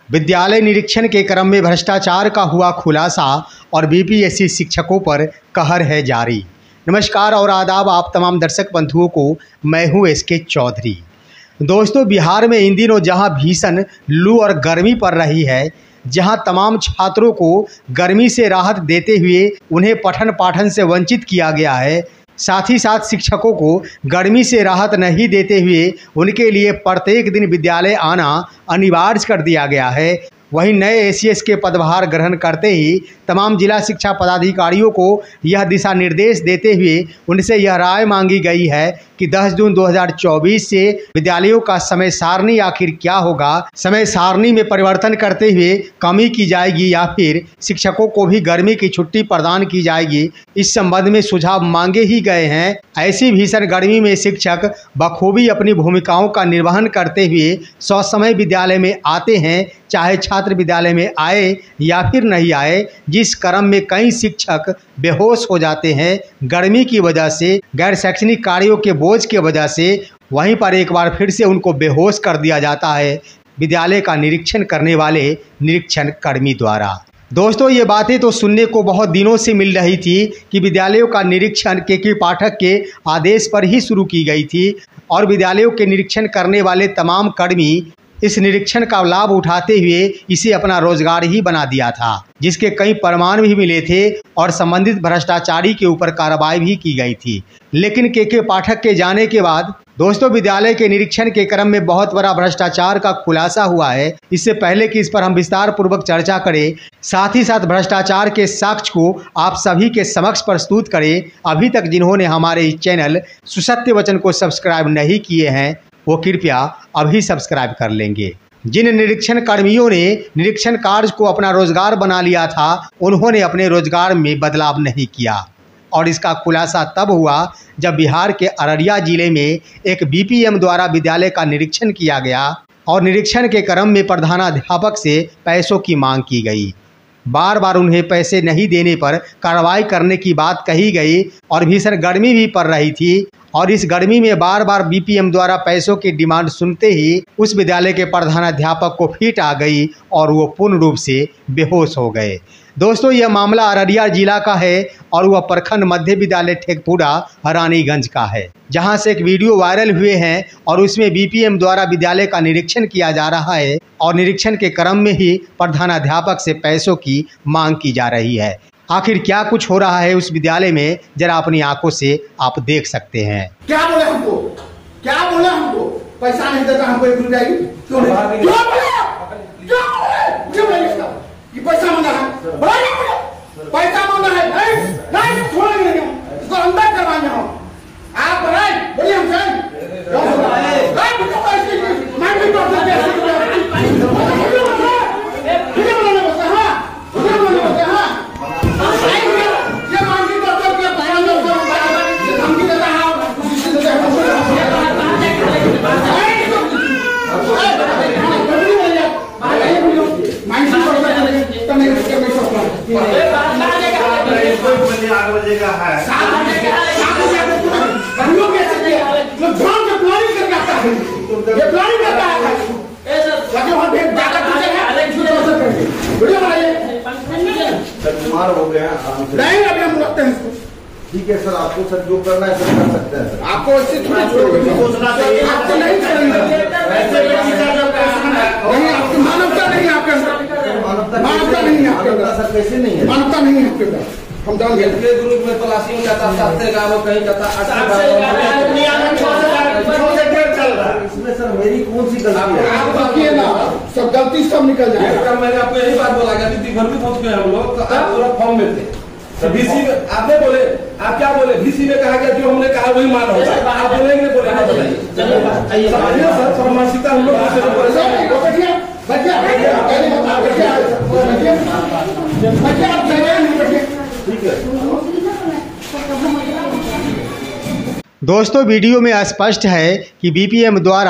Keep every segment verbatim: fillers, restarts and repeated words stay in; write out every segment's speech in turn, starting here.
विद्यालय निरीक्षण के क्रम में भ्रष्टाचार का हुआ खुलासा और बीपीएससी शिक्षकों पर कहर है जारी। नमस्कार और आदाब आप तमाम दर्शक बंधुओं को, मैं हूं एसके चौधरी। दोस्तों, बिहार में इन दिनों जहां भीषण लू और गर्मी पड़ रही है, जहां तमाम छात्रों को गर्मी से राहत देते हुए उन्हें पठन पाठन से वंचित किया गया है, साथ ही साथ शिक्षकों को गर्मी से राहत नहीं देते हुए उनके लिए प्रत्येक दिन विद्यालय आना अनिवार्य कर दिया गया है। वहीं नए एसीएस के पदभार ग्रहण करते ही तमाम जिला शिक्षा पदाधिकारियों को यह दिशा निर्देश देते हुए उनसे यह राय मांगी गई है कि दस जून दो हज़ार चौबीस से विद्यालयों का समय सारणी आखिर क्या होगा, समय सारणी में परिवर्तन करते हुए कमी की जाएगी या फिर शिक्षकों को भी गर्मी की छुट्टी प्रदान की जाएगी। इस संबंध में सुझाव मांगे ही गए हैं। ऐसी भीषण गर्मी में शिक्षक बखूबी अपनी भूमिकाओं का निर्वहन करते हुए ससमय विद्यालय में आते हैं, चाहे छात्र विद्यालय में आए या फिर नहीं आए। जिस क्रम में कई शिक्षक बेहोश हो जाते हैं गर्मी की वजह से, गैर शैक्षणिक कार्यों के बोझ की वजह से, वहीं पर एक बार फिर से उनको बेहोश कर दिया जाता है विद्यालय का निरीक्षण करने वाले निरीक्षण कर्मी द्वारा। दोस्तों, ये बातें तो सुनने को बहुत दिनों से मिल रही थी कि विद्यालयों का निरीक्षण के के पाठक के आदेश पर ही शुरू की गई थी और विद्यालयों के निरीक्षण करने वाले तमाम कर्मी इस निरीक्षण का लाभ उठाते हुए इसे अपना रोजगार ही बना दिया था, जिसके कई प्रमाण भी मिले थे और संबंधित भ्रष्टाचारी के ऊपर कार्रवाई भी की गई थी। लेकिन के के पाठक के जाने के बाद दोस्तों विद्यालय के निरीक्षण के क्रम में बहुत बड़ा भ्रष्टाचार का खुलासा हुआ है। इससे पहले कि इस पर हम विस्तार पूर्वक चर्चा करें, साथ ही साथ भ्रष्टाचार के साक्ष्य को आप सभी के समक्ष प्रस्तुत करें, अभी तक जिन्होंने हमारे इस चैनल सुसत्य वचन को सब्सक्राइब नहीं किए हैं वो कृपया अभी सब्सक्राइब कर लेंगे। जिन निरीक्षण कर्मियों ने निरीक्षण कार्य को अपना रोजगार बना लिया था, उन्होंने अपने रोजगार में बदलाव नहीं किया और इसका खुलासा तब हुआ जब बिहार के अररिया जिले में एक बीपीएम द्वारा विद्यालय का निरीक्षण किया गया और निरीक्षण के क्रम में प्रधानाध्यापक से पैसों की मांग की गई। बार बार उन्हें पैसे नहीं देने पर कार्रवाई करने की बात कही गई और भीषण गर्मी भी पड़ रही थी और इस गर्मी में बार बार बीपीएम द्वारा पैसों की डिमांड सुनते ही उस विद्यालय के प्रधानाध्यापक को फिट आ गई और वो पूर्ण रूप से बेहोश हो गए। दोस्तों, यह मामला अररिया जिला का है और वह प्रखंड मध्य विद्यालय ठेकपुरा रानीगंज का है, जहां से एक वीडियो वायरल हुए हैं और उसमें बीपीएम द्वारा विद्यालय का निरीक्षण किया जा रहा है और निरीक्षण के क्रम में ही प्रधानाध्यापक से पैसों की मांग की जा रही है। आखिर क्या कुछ हो रहा है उस विद्यालय में, जरा अपनी आंखों से आप देख सकते हैं। क्या बोले हमको, क्या बोले हमको, पैसा नहीं देता हमको एक रुपया की, क्यों नहीं, क्यों बोले, क्यों बोले, क्यों बोले इसका, ये पैसा मांगा है, पैसा मांगा है, नहीं, नहीं छोड़ेंगे नहीं, इसको अंदर करवाएंगे हम, आप बोले, बोलिए हम जाएं, क्या बोला है, नहीं मुझे पैसे की, मैं भी कर सकते हैं, हो गया नहीं, अभी हम रखते हैं इसको। ठीक है सर, आपको सर जो करना है सर कर सकते हैं सर। आपको इससे थोड़ा छोड़ोगे, सोचना चाहिए, आपको नहीं छोड़ेंगे, नहीं आपकी मानवता नहीं है आपके अंदर, मानवता नहीं है आपके अंदर सर, कैसे नहीं है मानवता नहीं है आपके अंदर। हम जान गए ग्रुप में तलाशी में जाता सातने का वो कहीं जाता, इसमें सर मेरी कौन सी गलती है? आप देखिए ना, सब गलती सब निकल जाएगा। मैंने आपको यही बात बोला गया, दीदी घर में पहुंच गए हम लोग, आप पूरा फॉर्म में थे। बीसी में आपने बोले, आप क्या बोले, बीसी में कहा गया जो हमने कहा वही मान होगा, आप बोलेंगे बोले हाँ बताइए सर, परमाशिता हम लोग ठीक है। दोस्तों, वीडियो में स्पष्ट है कि बीपीएम द्वारा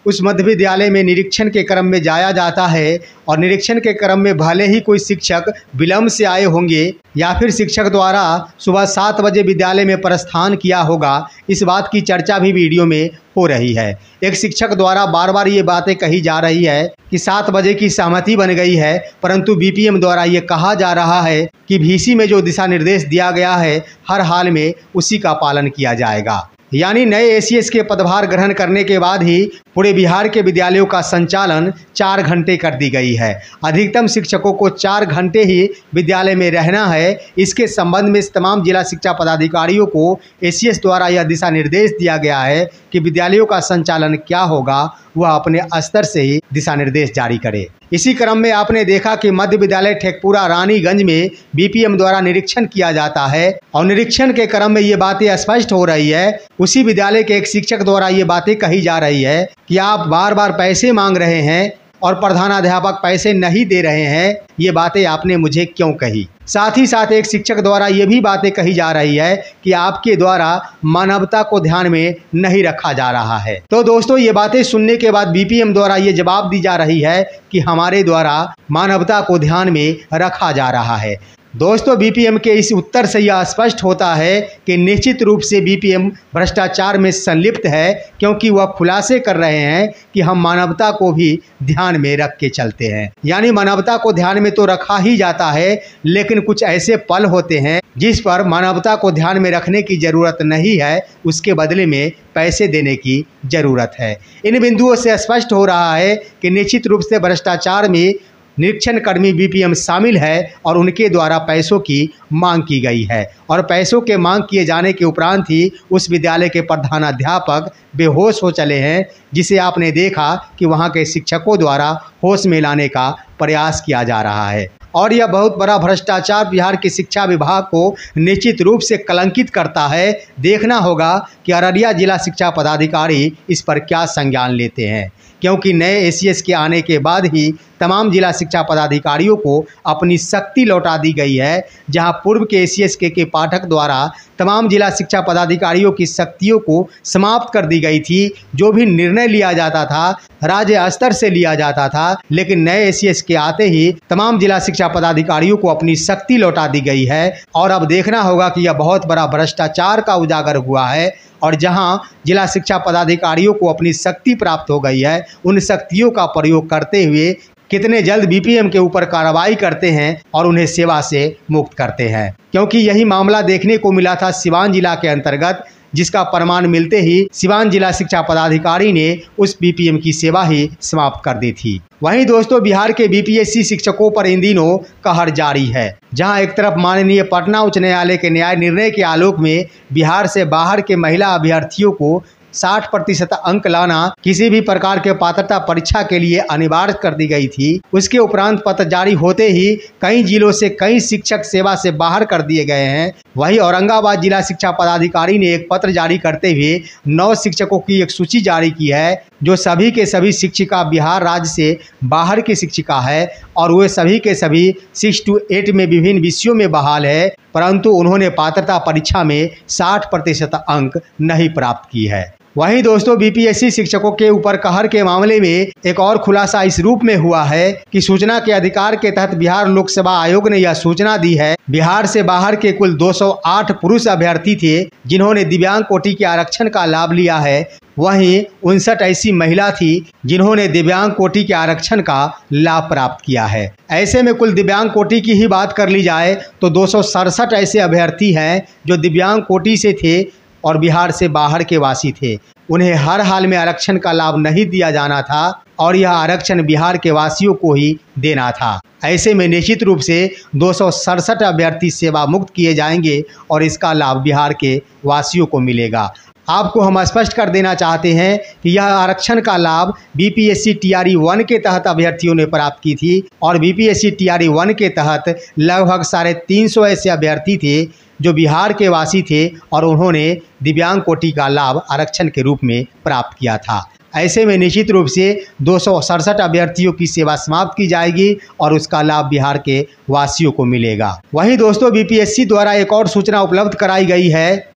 उस मध्य विद्यालय में निरीक्षण के क्रम में जाया जाता है और निरीक्षण के क्रम में भले ही कोई शिक्षक विलम्ब से आए होंगे या फिर शिक्षक द्वारा सुबह सात बजे विद्यालय में प्रस्थान किया होगा, इस बात की चर्चा भी वीडियो में हो रही है। एक शिक्षक द्वारा बार बार ये बातें कही जा रही है कि सात बजे की सहमति बन गई है, परंतु बीपीएम द्वारा ये कहा जा रहा है कि वीसी में जो दिशा निर्देश दिया गया है हर हाल में उसी का पालन किया जाएगा। यानी नए एसीएस के पदभार ग्रहण करने के बाद ही पूरे बिहार के विद्यालयों का संचालन चार घंटे कर दी गई है। अधिकतम शिक्षकों को चार घंटे ही विद्यालय में रहना है। इसके संबंध में तमाम जिला शिक्षा पदाधिकारियों को एसीएस द्वारा यह दिशा निर्देश दिया गया है कि विद्यालयों का संचालन क्या होगा वह अपने स्तर से ही दिशा निर्देश जारी करे। इसी क्रम में आपने देखा कि मध्य विद्यालय ठेकपुरा रानीगंज में बीपीएम द्वारा निरीक्षण किया जाता है और निरीक्षण के क्रम में ये बातें स्पष्ट हो रही है। उसी विद्यालय के एक शिक्षक द्वारा ये बातें कही जा रही है कि आप बार बार पैसे मांग रहे हैं और प्रधानाध्यापक पैसे नहीं दे रहे हैं, ये बातें आपने मुझे क्यों कही। साथ ही साथ एक शिक्षक द्वारा ये भी बातें कही जा रही है कि आपके द्वारा मानवता को ध्यान में नहीं रखा जा रहा है। तो दोस्तों, ये बातें सुनने के बाद बीपीएम द्वारा ये जवाब दी जा रही है कि हमारे द्वारा मानवता को ध्यान में रखा जा रहा है। दोस्तों, बीपीएम के इस उत्तर से यह स्पष्ट होता है कि निश्चित रूप से बीपीएम भ्रष्टाचार में संलिप्त है, क्योंकि वह खुलासे कर रहे हैं कि हम मानवता को भी ध्यान में रख के चलते हैं। यानी मानवता को ध्यान में तो रखा ही जाता है, लेकिन कुछ ऐसे पल होते हैं जिस पर मानवता को ध्यान में रखने की जरूरत नहीं है, उसके बदले में पैसे देने की जरूरत है। इन बिंदुओं से स्पष्ट हो रहा है कि निश्चित रूप से भ्रष्टाचार में निरीक्षण कर्मी बीपीएम शामिल है और उनके द्वारा पैसों की मांग की गई है और पैसों के मांग किए जाने के उपरांत ही उस विद्यालय के प्रधानाध्यापक बेहोश हो चले हैं, जिसे आपने देखा कि वहां के शिक्षकों द्वारा होश में लाने का प्रयास किया जा रहा है। और यह बहुत बड़ा भ्रष्टाचार बिहार के शिक्षा विभाग को निश्चित रूप से कलंकित करता है। देखना होगा कि अररिया जिला शिक्षा पदाधिकारी इस पर क्या संज्ञान लेते हैं, क्योंकि नए एसीएस के आने के बाद ही तमाम जिला शिक्षा पदाधिकारियों को अपनी शक्ति लौटा दी गई है। जहां पूर्व के एसीएस के के पाठक द्वारा तमाम जिला शिक्षा पदाधिकारियों की शक्तियों को समाप्त कर दी गई थी। जो भी निर्णय लिया जाता था राज्य स्तर से लिया जाता था, लेकिन नए एसीएस के आते ही तमाम जिला शिक्षा पदाधिकारियों को अपनी शक्ति लौटा दी गई है। और अब देखना होगा कि यह बहुत बड़ा भ्रष्टाचार का उजागर हुआ है और जहां जिला शिक्षा पदाधिकारियों को अपनी शक्ति प्राप्त हो गई है, उन शक्तियों का प्रयोग करते हुए कितने जल्द बीपीएम के ऊपर कार्रवाई करते हैं और उन्हें सेवा से मुक्त करते हैं। क्योंकि यही मामला देखने को मिला था सिवान जिला के अंतर्गत, जिसका प्रमाण मिलते ही सिवान जिला शिक्षा पदाधिकारी ने उस बीपीएम की सेवा ही समाप्त कर दी थी। वहीं दोस्तों, बिहार के बीपीएससी शिक्षकों पर इन दिनों कहर जारी है। जहां एक तरफ माननीय पटना उच्च न्यायालय के न्याय निर्णय के आलोक में बिहार से बाहर के महिला अभ्यर्थियों को साठ प्रतिशत अंक लाना किसी भी प्रकार के पात्रता परीक्षा के लिए अनिवार्य कर दी गई थी, उसके उपरांत पत्र जारी होते ही कई जिलों से कई शिक्षक सेवा से बाहर कर दिए गए हैं। वहीं औरंगाबाद जिला शिक्षा पदाधिकारी ने एक पत्र जारी करते हुए नौ शिक्षकों की एक सूची जारी की है, जो सभी के सभी शिक्षिका बिहार राज्य से बाहर की शिक्षिका है और वे सभी के सभी सिक्स टू एट में विभिन्न विषयों में बहाल है, परंतु उन्होंने पात्रता परीक्षा में साठ प्रतिशत अंक नहीं प्राप्त की है। वहीं दोस्तों, बीपीएससी शिक्षकों के ऊपर कहर के मामले में एक और खुलासा इस रूप में हुआ है कि सूचना के अधिकार के तहत बिहार लोक सेवा आयोग ने यह सूचना दी है। बिहार से बाहर के कुल दो सौ आठ पुरुष अभ्यर्थी थे जिन्होंने दिव्यांग कोटि के आरक्षण का लाभ लिया है। वहीं उनसठ ऐसी महिला थी जिन्होंने दिव्यांग कोटि के आरक्षण का लाभ प्राप्त किया है। ऐसे में कुल दिव्यांग कोटि की ही बात कर ली जाए तो दो सौ सड़सठ ऐसे अभ्यर्थी हैं जो दिव्यांग कोटि से थे और बिहार से बाहर के वासी थे। उन्हें हर हाल में आरक्षण का लाभ नहीं दिया जाना था और यह आरक्षण बिहार के वासियों को ही देना था। ऐसे में निश्चित रूप से दो सौ सड़सठ अभ्यर्थी सेवा मुक्त किए जाएंगे और इसका लाभ बिहार के वासियों को मिलेगा। आपको हम स्पष्ट कर देना चाहते हैं कि यह आरक्षण का लाभ बीपीएससी टीआरई वन के तहत अभ्यर्थियों ने प्राप्त की थी और बीपीएससी टीआरई वन के तहत लगभग साढ़े तीन सौ ऐसे अभ्यर्थी थे जो बिहार के वासी थे और उन्होंने दिव्यांग कोटि का लाभ आरक्षण के रूप में प्राप्त किया था। ऐसे में निश्चित रूप से दो सौ सड़सठ अभ्यर्थियों की सेवा समाप्त की जाएगी और उसका लाभ बिहार के वासियों को मिलेगा। वहीं दोस्तों, बीपीएससी द्वारा एक और सूचना उपलब्ध कराई गई है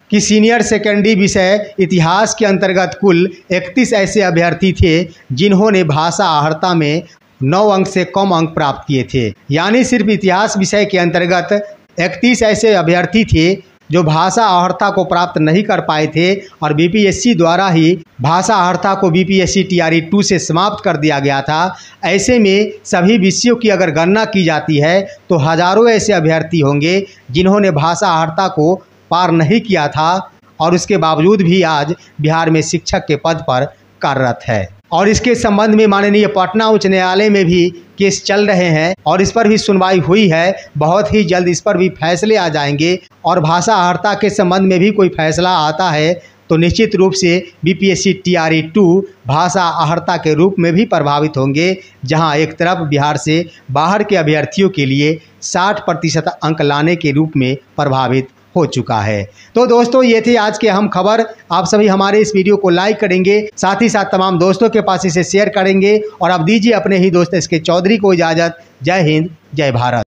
कि सीनियर सेकेंडरी विषय इतिहास के अंतर्गत कुल इकतीस ऐसे अभ्यर्थी थे जिन्होंने भाषा आहर्ता में नौ अंक से कम अंक प्राप्त किए थे। यानी सिर्फ इतिहास विषय के अंतर्गत इकतीस ऐसे अभ्यर्थी थे जो भाषा आहर्ता को प्राप्त नहीं कर पाए थे और बीपीएससी द्वारा ही भाषा आहर्ता को बीपीएससी टीआरई टू से समाप्त कर दिया गया था। ऐसे में सभी विषयों की अगर गणना की जाती है तो हजारों ऐसे अभ्यर्थी होंगे जिन्होंने भाषा आहर्ता को पार नहीं किया था और उसके बावजूद भी आज बिहार में शिक्षक के पद पर कार्यरत है। और इसके संबंध में माननीय पटना उच्च न्यायालय में भी केस चल रहे हैं और इस पर भी सुनवाई हुई है। बहुत ही जल्द इस पर भी फैसले आ जाएंगे और भाषा आहर्ता के संबंध में भी कोई फैसला आता है तो निश्चित रूप से बीपीएससी टीआरई टू भाषा आहर्ता के रूप में भी प्रभावित होंगे, जहां एक तरफ बिहार से बाहर के अभ्यर्थियों के लिए साठ प्रतिशत अंक लाने के रूप में प्रभावित हो चुका है। तो दोस्तों, ये थी आज की अहम खबर। आप सभी हमारे इस वीडियो को लाइक करेंगे, साथ ही साथ तमाम दोस्तों के पास इसे शेयर करेंगे और अब दीजिए अपने ही दोस्त एस के चौधरी को इजाज़त। जय हिंद, जय भारत।